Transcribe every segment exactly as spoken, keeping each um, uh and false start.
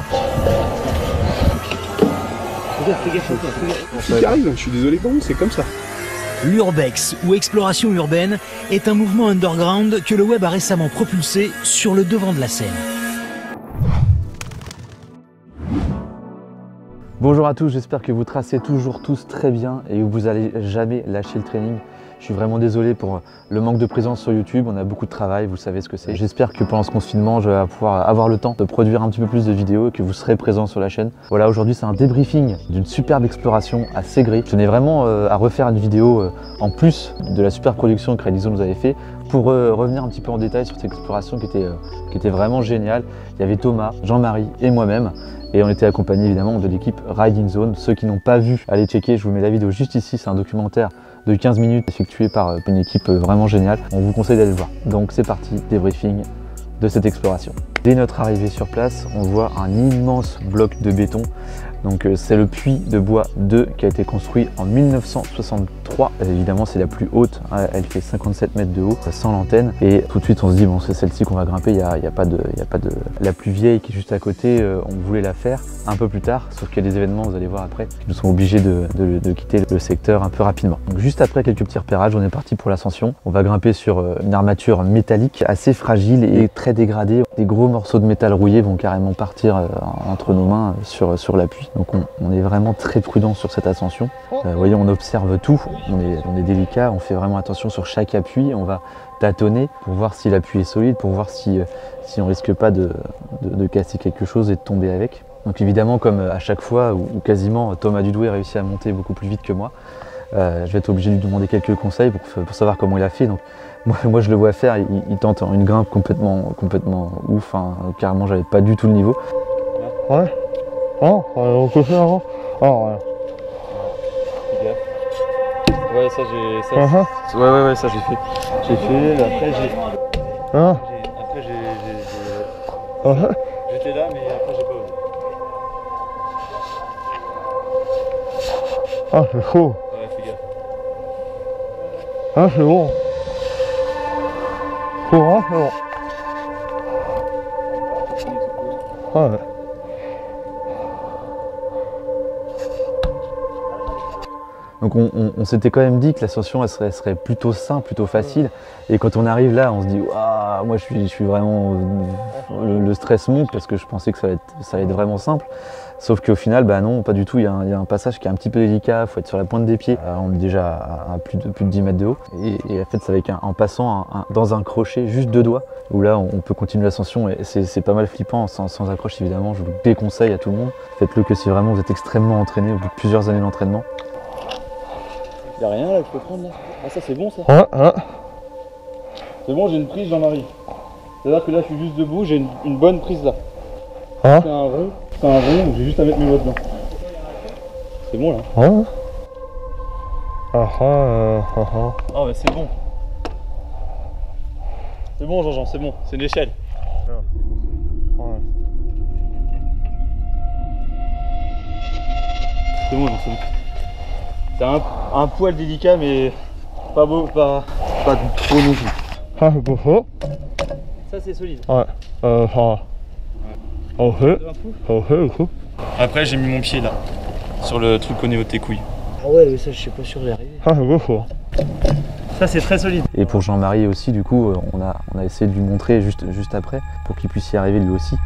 Regarde, fais gaffe, fais gaffe, fais gaffe. Ce qui arrive, je suis désolé pour vous, c'est comme ça. L'urbex, ou exploration urbaine, est un mouvement underground que le web a récemment propulsé sur le devant de la scène. Bonjour à tous, j'espère que vous tracez toujours tous très bien et que vous n'allez jamais lâcher le training. Je suis vraiment désolé pour le manque de présence sur YouTube, on a beaucoup de travail, vous savez ce que c'est. J'espère que pendant ce confinement, je vais pouvoir avoir le temps de produire un petit peu plus de vidéos et que vous serez présents sur la chaîne. Voilà, aujourd'hui c'est un débriefing d'une superbe exploration à Ségré. Je tenais vraiment euh, à refaire une vidéo euh, en plus de la super production que Ride Zone nous avait fait pour euh, revenir un petit peu en détail sur cette exploration qui était, euh, qui était vraiment géniale. Il y avait Thomas, Jean-Marie et moi-même. Et on était accompagné évidemment de l'équipe Ride Zone. Ceux qui n'ont pas vu, allez checker, je vous mets la vidéo juste ici, c'est un documentaire de quinze minutes effectué par une équipe vraiment géniale. On vous conseille d'aller le voir. Donc c'est parti, débriefing de cette exploration. Dès notre arrivée sur place, on voit un immense bloc de béton. Donc c'est le puits de bois deux qui a été construit en mille neuf cent soixante-trois. Évidemment c'est la plus haute, elle fait cinquante-sept mètres de haut, sans l'antenne. Et tout de suite on se dit bon c'est celle-ci qu'on va grimper, il n'y a, y a pas de, y a pas de... La plus vieille qui est juste à côté, on voulait la faire un peu plus tard, sauf qu'il y a des événements, vous allez voir après, qui nous sont obligés de, de, de quitter le secteur un peu rapidement. Donc juste après quelques petits repérages, on est parti pour l'ascension. On va grimper sur une armature métallique assez fragile et très dégradée. Des gros morceaux de métal rouillé vont carrément partir entre nos mains sur, sur l'appui. Donc on, on est vraiment très prudent sur cette ascension. Euh, vous voyez, on observe tout, on est, on est délicat, on fait vraiment attention sur chaque appui. On va tâtonner pour voir si l'appui est solide, pour voir si, si on risque pas de, de, de casser quelque chose et de tomber avec. Donc évidemment, comme à chaque fois, ou, ou quasiment, Thomas Dudoué a réussi à monter beaucoup plus vite que moi. Euh, je vais être obligé de lui demander quelques conseils pour, pour savoir comment il a fait. Donc, moi, moi je le vois faire, il, il tente une grimpe complètement, complètement ouf, hein. Carrément j'avais pas du tout le niveau. Ouais. Oh, on peut faire avant. Oh, ouais. Ouais, ça j'ai. Ça, uh -huh. Ouais, ouais, ouais, ça j'ai fait. J'ai fait, après j'ai. Ah. Après j'ai. Uh -huh. J'étais là, mais après j'ai pas osé. Ah, c'est chaud. Ouais, fais gaffe. Ah, c'est bon. Chaud, hein, c'est bon. Ah, ouais. Donc on, on, on s'était quand même dit que l'ascension elle serait, elle serait plutôt simple, plutôt facile. Et quand on arrive là, on se dit waouh, moi je suis, je suis vraiment le, le stress monte parce que je pensais que ça allait être, ça allait être vraiment simple. Sauf qu'au final, bah non, pas du tout. Il y, a un, il y a un passage qui est un petit peu délicat. Il faut être sur la pointe des pieds. Euh, on est déjà à, à plus de plus de dix mètres de haut. Et, et en fait, c'est avec un, en passant un, un, dans un crochet, juste deux doigts, où là on, on peut continuer l'ascension. Et c'est pas mal flippant sans, sans accroche évidemment. Je vous le déconseille à tout le monde. Faites-le que si vraiment vous êtes extrêmement entraîné au bout de plusieurs années d'entraînement. Y'a rien là que je peux prendre là? Ah ça c'est bon ça? Ouais, ouais. C'est bon, j'ai une prise Jean-Marie. C'est-à-dire que là je suis juste debout, j'ai une, une bonne prise là. Hein? C'est un rond, c'est un rond, j'ai juste à mettre mes doigts dedans. C'est bon là? Ouais. Ah ah, euh, ah ah. Ah mais c'est bon. C'est bon Jean-Jean, c'est bon, c'est une échelle. Ouais. C'est bon, c'est bon. C'est un, un poil délicat mais pas beau, pas, pas trop non plus. Ah, c'est pour ça. Ça c'est solide. Ouais. Euh, ça. Ok. Ok, ok. Après j'ai mis mon pied là, sur le truc au niveau de tes couilles. Ah ouais, mais ça je sais pas sûr d'y arriver. Ah, c'est pour ça. Ça c'est très solide. Et pour Jean-Marie aussi, du coup, on a, on a essayé de lui montrer juste, juste après pour qu'il puisse y arriver lui aussi.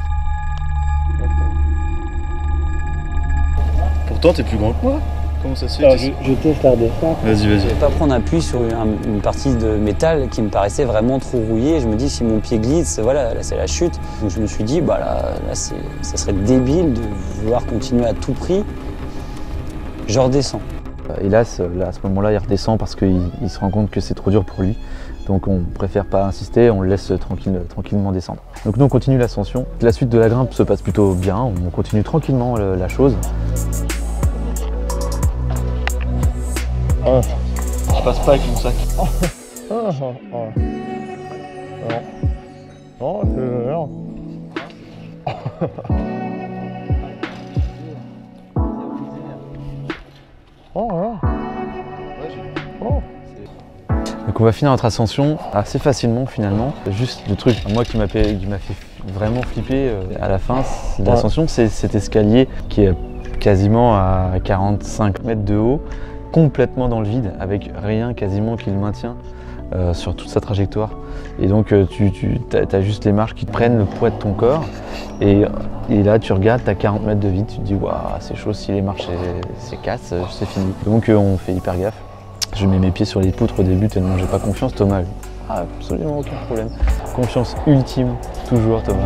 Pourtant t'es plus grand que moi. Comment ça se fait? Alors, je, je teste la redescente. Vas-y, vas-y. Je ne vais pas prendre appui sur une, une partie de métal qui me paraissait vraiment trop rouillée. Je me dis, si mon pied glisse, voilà, là c'est la chute. Donc je me suis dit, bah là, là ça serait débile de vouloir continuer à tout prix. Je redescends. Hélas, là, à ce moment-là, il redescend parce qu'il il se rend compte que c'est trop dur pour lui. Donc on préfère pas insister, on le laisse tranquille, tranquillement descendre. Donc nous on continue l'ascension. La suite de la grimpe se passe plutôt bien, on continue tranquillement le, la chose. Ah. Je passe pas avec mon sac. Ah, ah, ah. Non, non, c'est merde. Oh, ouais. Oh. Donc on va finir notre ascension assez facilement finalement. Juste le truc, moi qui m'a fait, vraiment flippé à la fin de l'ascension, c'est cet escalier qui est quasiment à quarante-cinq mètres de haut, complètement dans le vide, avec rien quasiment qui le maintient euh, sur toute sa trajectoire. Et donc euh, tu, tu as juste les marches qui te prennent le poids de ton corps. Et, et là tu regardes, tu as quarante mètres de vide, tu te dis waouh, c'est chaud, si les marches c'est casse, c'est fini. Donc euh, on fait hyper gaffe. Je mets mes pieds sur les poutres au début tellement j'ai pas confiance. Thomas, ah, absolument aucun problème. Confiance ultime, toujours Thomas.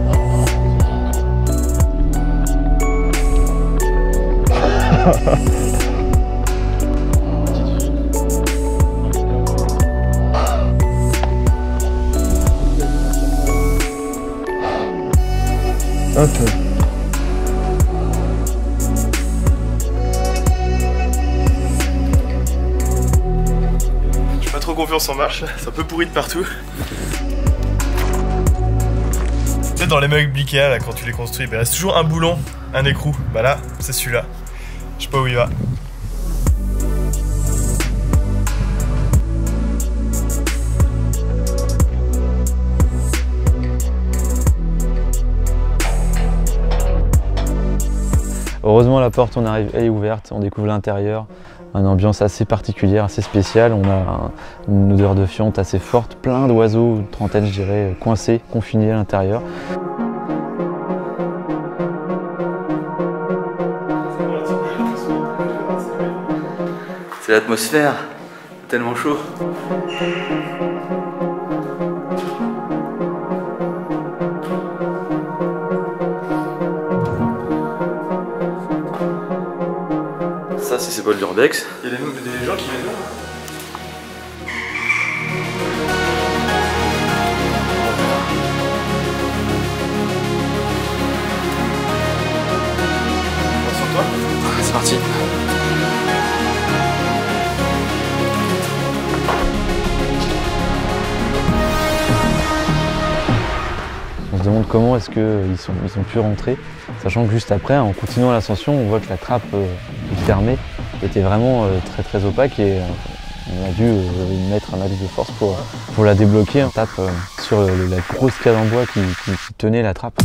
Un peu. J'ai pas trop confiance en marche, ça peut pourrir de partout. Tu sais, dans les meubles Ikea, là, quand tu les construis, il reste toujours un boulon, un écrou. Bah là, c'est celui-là. Je sais pas où il va. Heureusement la porte, on arrive, elle est ouverte, on découvre l'intérieur, une ambiance assez particulière, assez spéciale. On a un, une odeur de fiente assez forte, plein d'oiseaux, une trentaine je dirais, coincés, confinés à l'intérieur. C'est l'atmosphère, tellement chaud. Ça, si c'est pas de l'urbex. Il y a des, des gens qui viennent là. Concentre-toi. C'est parti. On se demande comment est-ce qu'ils sont, ils ont pu rentrer, sachant que juste après, en continuant l'ascension, on voit que la trappe euh, fermée était vraiment euh, très très opaque et euh, on a dû euh, mettre un max de force pour, pour la débloquer. On tape euh, sur euh, la grosse cale en bois qui, qui, qui tenait la trappe.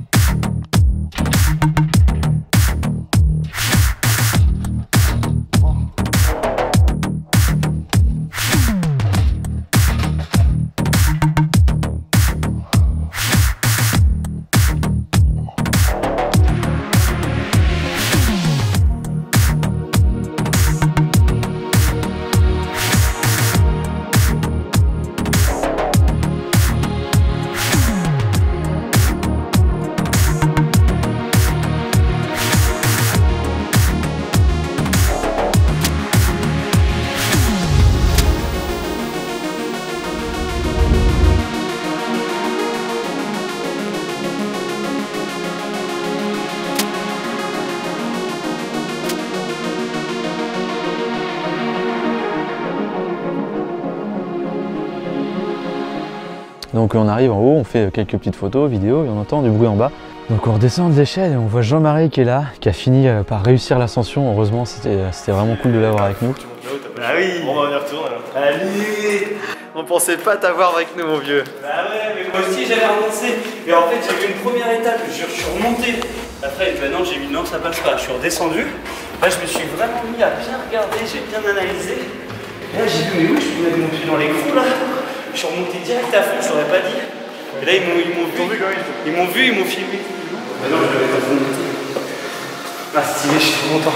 Donc on arrive en haut, on fait quelques petites photos, vidéos et on entend du bruit en bas. Donc on redescend de l'échelle et on voit Jean-Marie qui est là, qui a fini par réussir l'ascension. Heureusement, c'était vraiment cool de l'avoir avec nous. Ah oui. On va y retourner alors. Allez. On pensait pas t'avoir avec nous mon vieux. Bah ouais, mais moi aussi j'avais renoncé. Et en fait j'ai vu une première étape, je, je suis remonté. Après, bah non, j'ai vu non, ça passe pas. Je suis redescendu. Là, je me suis vraiment mis à bien regarder, j'ai bien analysé. Et là, j'ai vu, mais oui, je pouvais mettre mon pied dans l'écrou là. Je suis remonté direct à fond, je l'aurais pas dit. Et là, ils m'ont vu, ils m'ont vu, ils m'ont filmé. Bah non, je l'avais pas remonté. Ah, stylé, je suis trop content.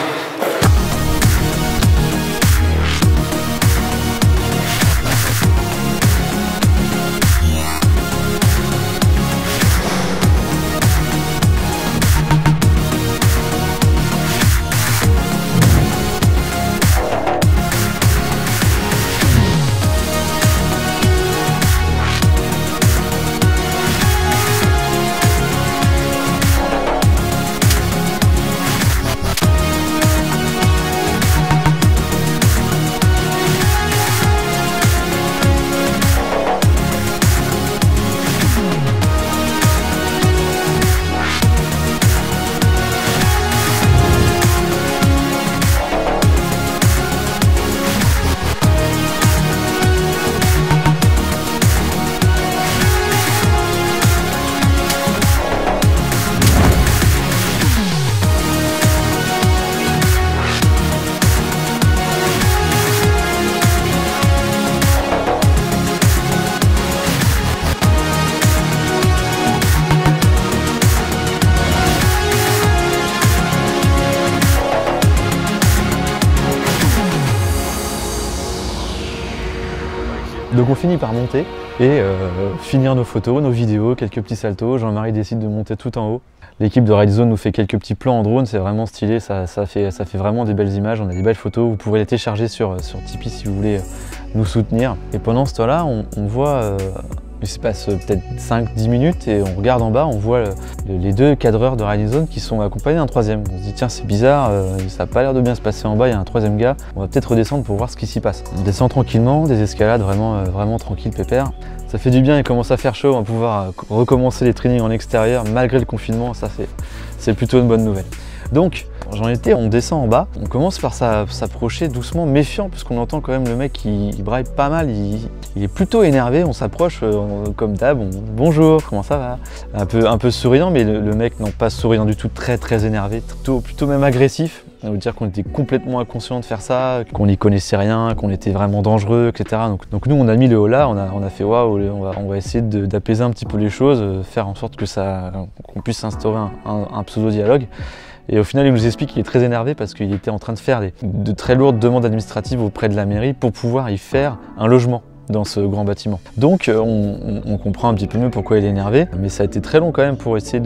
Donc on finit par monter et euh, finir nos photos, nos vidéos, quelques petits saltos. Jean-Marie décide de monter tout en haut. L'équipe de Ride Zone nous fait quelques petits plans en drone, c'est vraiment stylé, ça, ça, fait, ça fait vraiment des belles images, on a des belles photos. Vous pourrez les télécharger sur, sur Tipeee si vous voulez nous soutenir. Et pendant ce temps-là, on, on voit... Euh, il se passe peut-être cinq dix minutes et on regarde en bas, on voit le, les deux cadreurs de Riding Zone qui sont accompagnés d'un troisième. On se dit tiens c'est bizarre, euh, ça n'a pas l'air de bien se passer en bas, il y a un troisième gars, on va peut-être redescendre pour voir ce qui s'y passe. On descend tranquillement, des escalades vraiment, euh, vraiment tranquilles, pépère. Ça fait du bien, il commence à faire chaud, on va pouvoir euh, recommencer les trainings en extérieur malgré le confinement, ça c'est plutôt une bonne nouvelle. Donc j'en étais, on descend en bas, on commence par s'approcher doucement, méfiant, puisqu'on entend quand même le mec qui il braille pas mal, il, il est plutôt énervé, on s'approche euh, comme d'hab, on bonjour, comment ça va? Un peu, un peu souriant, mais le, le mec non pas souriant du tout, très très énervé, plutôt, plutôt même agressif. Ça veut dire qu'on était complètement inconscient de faire ça, qu'on n'y connaissait rien, qu'on était vraiment dangereux, et cetera. Donc, donc nous on a mis le haut là, on a, on a fait waouh, on va, on va essayer d'apaiser un petit peu les choses, faire en sorte que ça, qu'on puisse instaurer un, un, un pseudo-dialogue. Et au final, il nous explique qu'il est très énervé parce qu'il était en train de faire des, de très lourdes demandes administratives auprès de la mairie pour pouvoir y faire un logement dans ce grand bâtiment. Donc on, on, on comprend un petit peu mieux pourquoi il est énervé, mais ça a été très long quand même pour essayer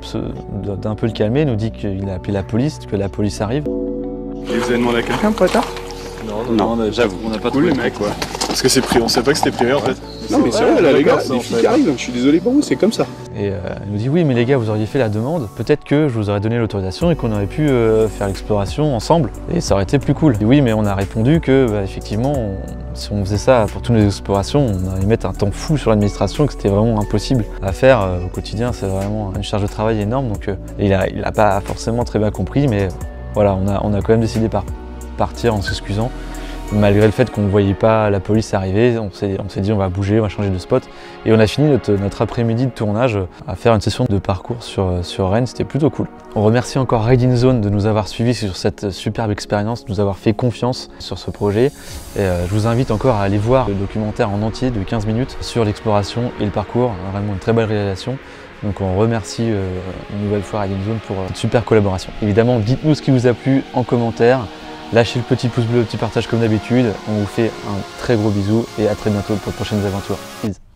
d'un peu le calmer. Il nous dit qu'il a appelé la police, que la police arrive. Et vous avez demandé à quelqu'un pour être tard? Non, non, non, j'avoue, on n'a pas cool, trouvé les mecs, ouais. Parce que c'est privé, on savait pas que c'était privé en fait. Non mais sérieux, là les gars, les filles qui arrivent, je suis désolé pour vous, c'est comme ça. Et euh, il nous dit oui mais les gars vous auriez fait la demande, peut-être que je vous aurais donné l'autorisation et qu'on aurait pu euh, faire l'exploration ensemble et ça aurait été plus cool. Et oui mais on a répondu que bah, effectivement on, si on faisait ça pour toutes nos explorations on allait mettre un temps fou sur l'administration et que c'était vraiment impossible à faire euh, au quotidien, c'est vraiment une charge de travail énorme. Donc euh, il a, il a pas forcément très bien compris mais euh, voilà on a, on a quand même décidé par partir en s'excusant. Malgré le fait qu'on ne voyait pas la police arriver, on s'est dit on va bouger, on va changer de spot. Et on a fini notre, notre après-midi de tournage à faire une session de parcours sur, sur Rennes, c'était plutôt cool. On remercie encore Riding Zone de nous avoir suivis sur cette superbe expérience, de nous avoir fait confiance sur ce projet. Et euh, je vous invite encore à aller voir le documentaire en entier de quinze minutes sur l'exploration et le parcours, vraiment une très belle réalisation. Donc on remercie euh, une nouvelle fois Riding Zone pour cette super collaboration. Évidemment, dites-nous ce qui vous a plu en commentaire. Lâchez le petit pouce bleu, le petit partage comme d'habitude. On vous fait un très gros bisou et à très bientôt pour de prochaines aventures. Peace.